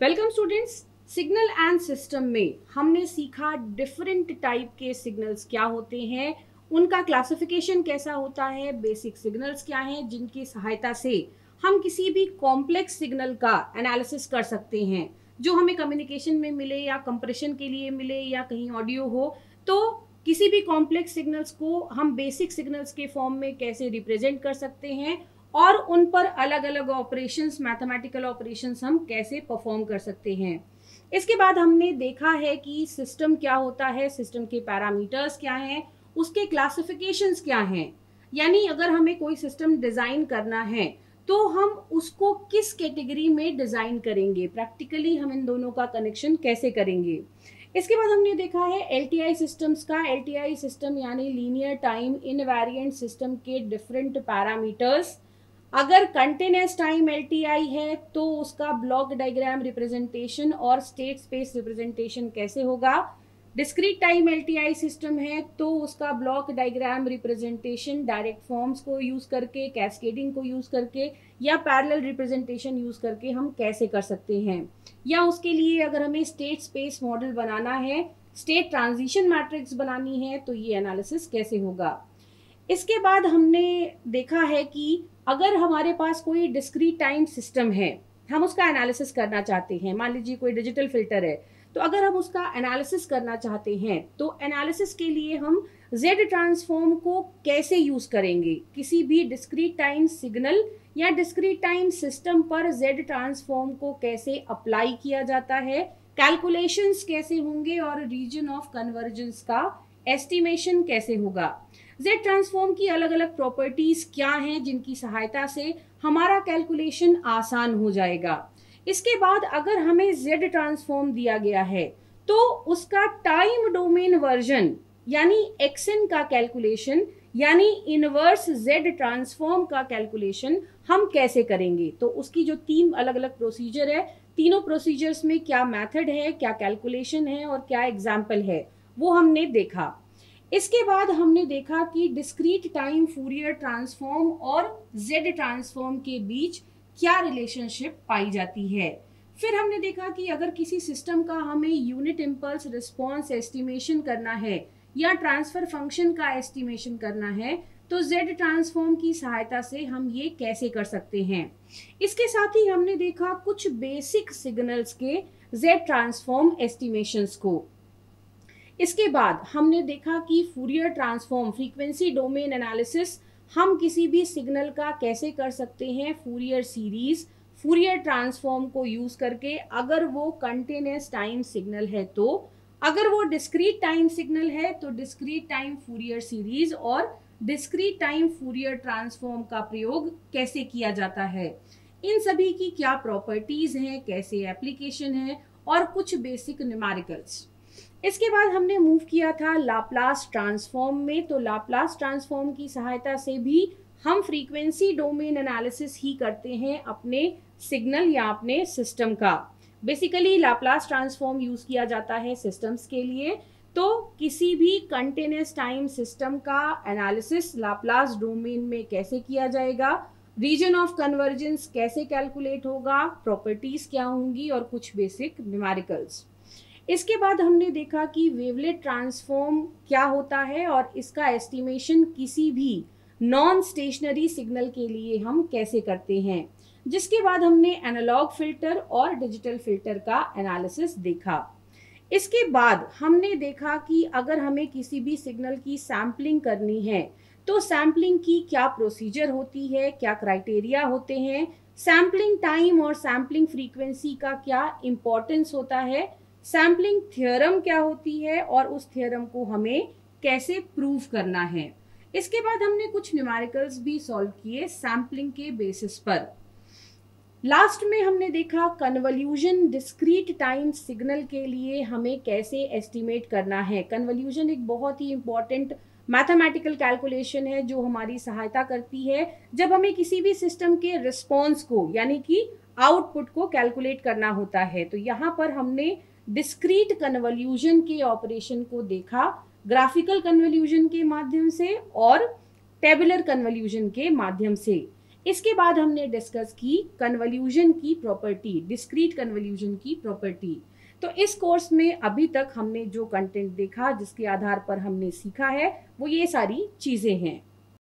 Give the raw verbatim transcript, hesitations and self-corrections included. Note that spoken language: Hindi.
Welcome students. Signal and system में हमने सीखा डिफरेंट टाइप के सिग्नल्स क्या होते हैं, उनका क्लासिफिकेशन कैसा होता है, बेसिक सिग्नल्स क्या हैं जिनकी सहायता से हम किसी भी कॉम्प्लेक्स सिग्नल का एनालिसिस कर सकते हैं जो हमें कम्युनिकेशन में मिले या कंप्रेशन के लिए मिले या कहीं ऑडियो हो। तो किसी भी कॉम्प्लेक्स सिग्नल्स को हम बेसिक सिग्नल्स के फॉर्म में कैसे रिप्रेजेंट कर सकते हैं और उन पर अलग अलग ऑपरेशंस, मैथमेटिकल ऑपरेशंस हम कैसे परफॉर्म कर सकते हैं। इसके बाद हमने देखा है कि सिस्टम क्या होता है, सिस्टम के पैरामीटर्स क्या हैं, उसके क्लासिफिकेशंस क्या हैं। यानी अगर हमें कोई सिस्टम डिजाइन करना है तो हम उसको किस कैटेगरी में डिजाइन करेंगे, प्रैक्टिकली हम इन दोनों का कनेक्शन कैसे करेंगे। इसके बाद हमने देखा है एलटीआई सिस्टम्स का। एलटीआई सिस्टम यानी लीनियर टाइम इनवेरिएंट सिस्टम के डिफरेंट पैरामीटर्स। अगर कंटिन्यूअस टाइम एलटीआई है तो उसका ब्लॉक डायग्राम रिप्रेजेंटेशन और स्टेट स्पेस रिप्रेजेंटेशन कैसे होगा। डिस्क्रीट टाइम एलटीआई सिस्टम है तो उसका block diagram representation direct forms को यूज करके, कैस्केडिंग को यूज करके या पैरेलल रिप्रेजेंटेशन यूज करके हम कैसे कर सकते हैं। या उसके लिए अगर हमें स्टेट स्पेस मॉडल बनाना है, स्टेट ट्रांजिशन मैट्रिक्स बनानी है, तो ये एनालिसिस कैसे होगा। इसके बाद हमने देखा है कि अगर हमारे पास कोई डिस्क्रीट टाइम सिस्टम है, हम उसका एनालिसिस करना चाहते हैं, मान लीजिए कोई डिजिटल फिल्टर है, तो अगर हम उसका एनालिसिस करना चाहते हैं तो एनालिसिस के लिए हम जेड ट्रांसफॉर्म को कैसे यूज करेंगे। किसी भी डिस्क्रीट टाइम सिग्नल या डिस्क्रीट टाइम सिस्टम पर जेड ट्रांसफॉर्म को कैसे अप्लाई किया जाता है, कैलकुलेशंस कैसे होंगे और रीजन ऑफ कन्वर्जेंस का एस्टिमेशन कैसे होगा। जेड ट्रांसफॉर्म की अलग अलग प्रॉपर्टीज क्या हैं जिनकी सहायता से हमारा कैलकुलेशन आसान हो जाएगा। इसके बाद अगर हमें जेड ट्रांसफॉर्म दिया गया है तो उसका टाइम डोमेन वर्जन यानी एक्सन का कैलकुलेशन यानी इनवर्स जेड ट्रांसफॉर्म का कैलकुलेशन हम कैसे करेंगे। तो उसकी जो तीन अलग अलग प्रोसीजर है, तीनों प्रोसीजर्स में क्या मेथड है, क्या कैलकुलेशन है और क्या एग्जाम्पल है, वो हमने देखा। इसके बाद हमने देखा कि डिस्क्रीट टाइम फूरियर ट्रांसफॉर्म और जेड ट्रांसफॉर्म के बीच क्या रिलेशनशिप पाई जाती है। फिर हमने देखा कि अगर किसी सिस्टम का हमें यूनिट इम्पल्स रिस्पॉन्स एस्टिमेशन करना है या ट्रांसफर फंक्शन का एस्टिमेशन करना है तो जेड ट्रांसफॉर्म की सहायता से हम ये कैसे कर सकते हैं। इसके साथ ही हमने देखा कुछ बेसिक सिग्नल्स के जेड ट्रांसफॉर्म एस्टिमेशंस को। इसके बाद हमने देखा कि Fourier transform frequency domain analysis हम किसी भी सिग्नल का कैसे कर सकते हैं फूरियर सीरीज, फूरियर ट्रांसफॉर्म को यूज करके। अगर वो कंटिन्यूअस टाइम सिग्नल है तो, अगर वो डिस्क्रीट टाइम सिग्नल है तो डिस्क्रीट टाइम फूरियर सीरीज और डिस्क्रीट टाइम फूरियर ट्रांसफॉर्म का प्रयोग कैसे किया जाता है, इन सभी की क्या प्रॉपर्टीज हैं, कैसे एप्लीकेशन है और कुछ बेसिक न्यूमेरिकल्स। इसके बाद हमने मूव किया था लाप्लास ट्रांसफॉर्म में। तो लाप्लास ट्रांसफॉर्म की सहायता से भी हम फ्रीक्वेंसी डोमेन एनालिसिस ही करते हैं अपने सिग्नल या अपने सिस्टम का। बेसिकली लाप्लास ट्रांसफॉर्म यूज किया जाता है सिस्टम्स के लिए। तो किसी भी कंटिन्यूअस टाइम सिस्टम का एनालिसिस लाप्लास डोमेन में कैसे किया जाएगा, रीजन ऑफ कन्वर्जेंस कैसे कैलकुलेट होगा, प्रॉपर्टीज क्या होंगी और कुछ बेसिक न्यूमेरिकल्स। इसके बाद हमने देखा कि वेवलेट ट्रांसफॉर्म क्या होता है और इसका एस्टिमेशन किसी भी नॉन स्टेशनरी सिग्नल के लिए हम कैसे करते हैं। जिसके बाद हमने एनालॉग फिल्टर और डिजिटल फिल्टर का एनालिसिस देखा। इसके बाद हमने देखा कि अगर हमें किसी भी सिग्नल की सैम्पलिंग करनी है तो सैम्पलिंग की क्या प्रोसीजर होती है, क्या क्राइटेरिया होते हैं, सैम्पलिंग टाइम और सैम्पलिंग फ्रीक्वेंसी का क्या इंपॉर्टेंस होता है, सैम्पलिंग थ्योरम क्या होती है और उस थ्योरम को हमें कैसे प्रूव करना है। इसके बाद हमने कुछ न्यूमेरिकल्स भी सॉल्व किए सैम्पलिंग के बेसिस पर। लास्ट में हमने देखा कन्वोल्यूशन डिस्क्रीट टाइम सिग्नल के लिए हमें कैसे एस्टिमेट करना है। कन्वोल्यूशन एक बहुत ही इंपॉर्टेंट मैथमेटिकल कैलकुलेशन है जो हमारी सहायता करती है जब हमें किसी भी सिस्टम के रिस्पॉन्स को यानी कि आउटपुट को कैलकुलेट करना होता है। तो यहाँ पर हमने डिस्क्रीट कन्वोल्यूशन के ऑपरेशन को देखा, ग्राफिकल कन्वोल्यूशन के माध्यम से और टेबुलर कन्वोल्यूशन के माध्यम से। इसके बाद हमने डिस्कस की कन्वोल्यूशन की प्रॉपर्टी, डिस्क्रीट कन्वोल्यूशन की प्रॉपर्टी। तो इस कोर्स में अभी तक हमने जो कंटेंट देखा, जिसके आधार पर हमने सीखा है, वो ये सारी चीज़ें हैं।